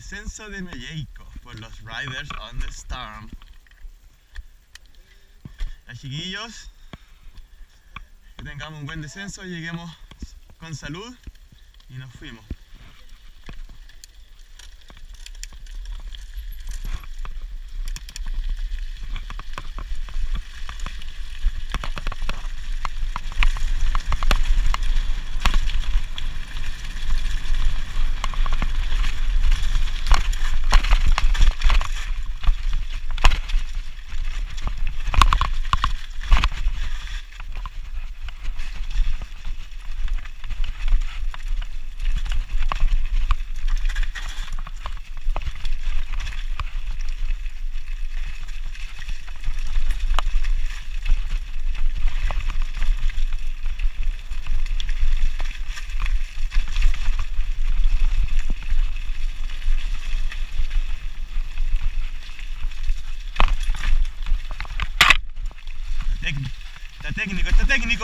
descenso de Melleico por los Riders on the Storm. Ya, chiquillos, que tengamos un buen descenso, lleguemos con salud y nos fuimos. Está técnico.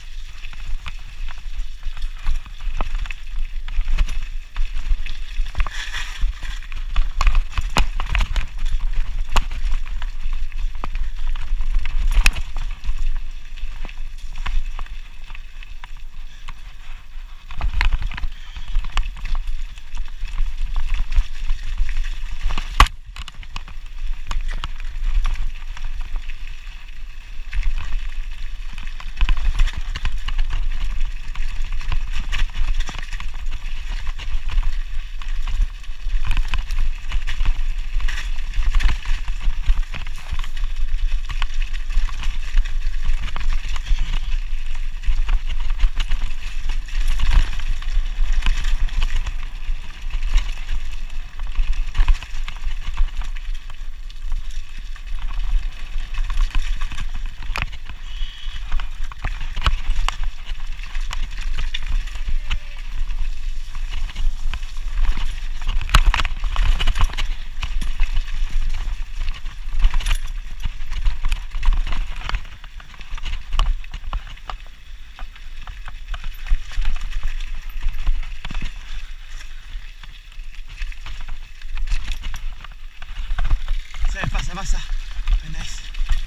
Pasa. Nice.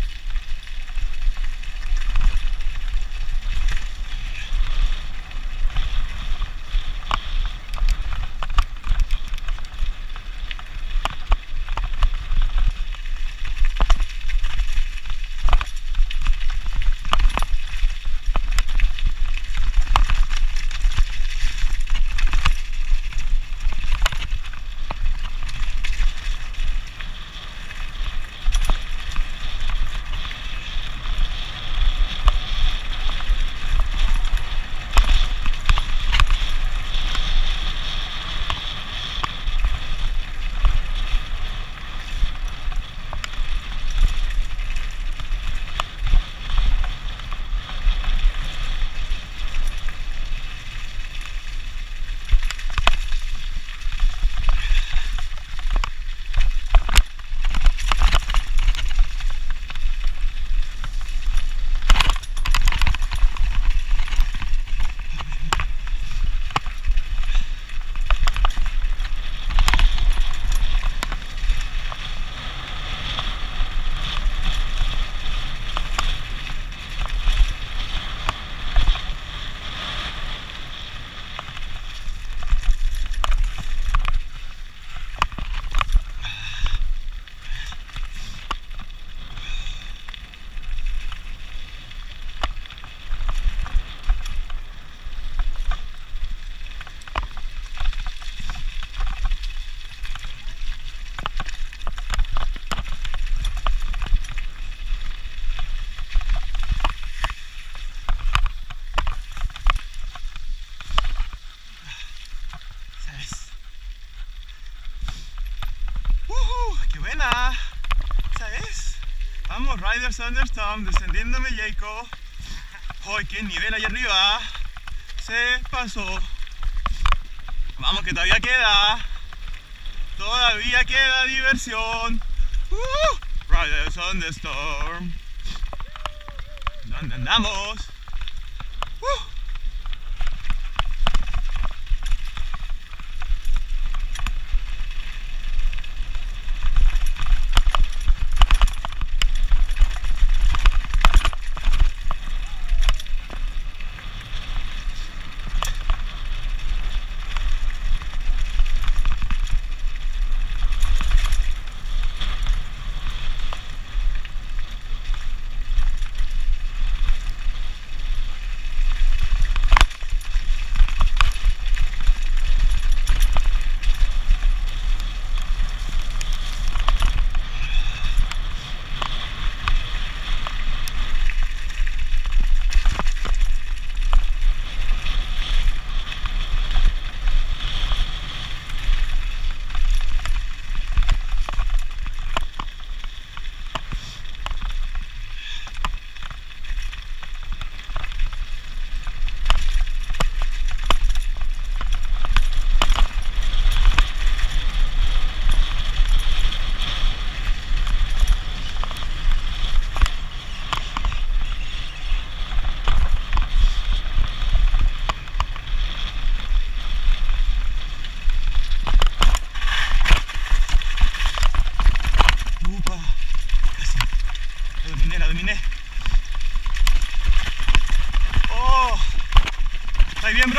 ¿Sabes? Vamos, Riders on the Storm, descendiendo Melleico. ¡Ay, qué nivel ahí arriba! Se pasó. Vamos, que todavía queda. Todavía queda diversión. Riders on the Storm. ¿Dónde andamos? La dominé. Oh, ¿estáis bien, bro?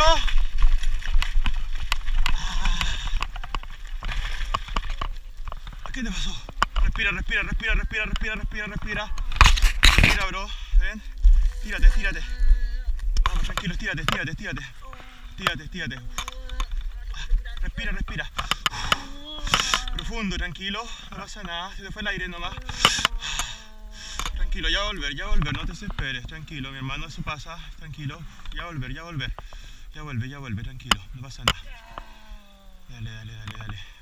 ¿Qué te pasó? Respira, respira, respira, respira, respira, respira, respira. Respira, bro. ¿Ven? Tírate, tírate. Vamos, tranquilo, estírate, estírate, estírate. Estírate, estírate. Respira, respira. Profundo, tranquilo. No pasa nada. Se te fue el aire nomás. Tranquilo, ya va a volver, no te desesperes. Tranquilo, mi hermano, eso pasa. Tranquilo. Ya va a volver, ya va a volver. Ya vuelve, tranquilo. No pasa nada. Dale, dale, dale, dale.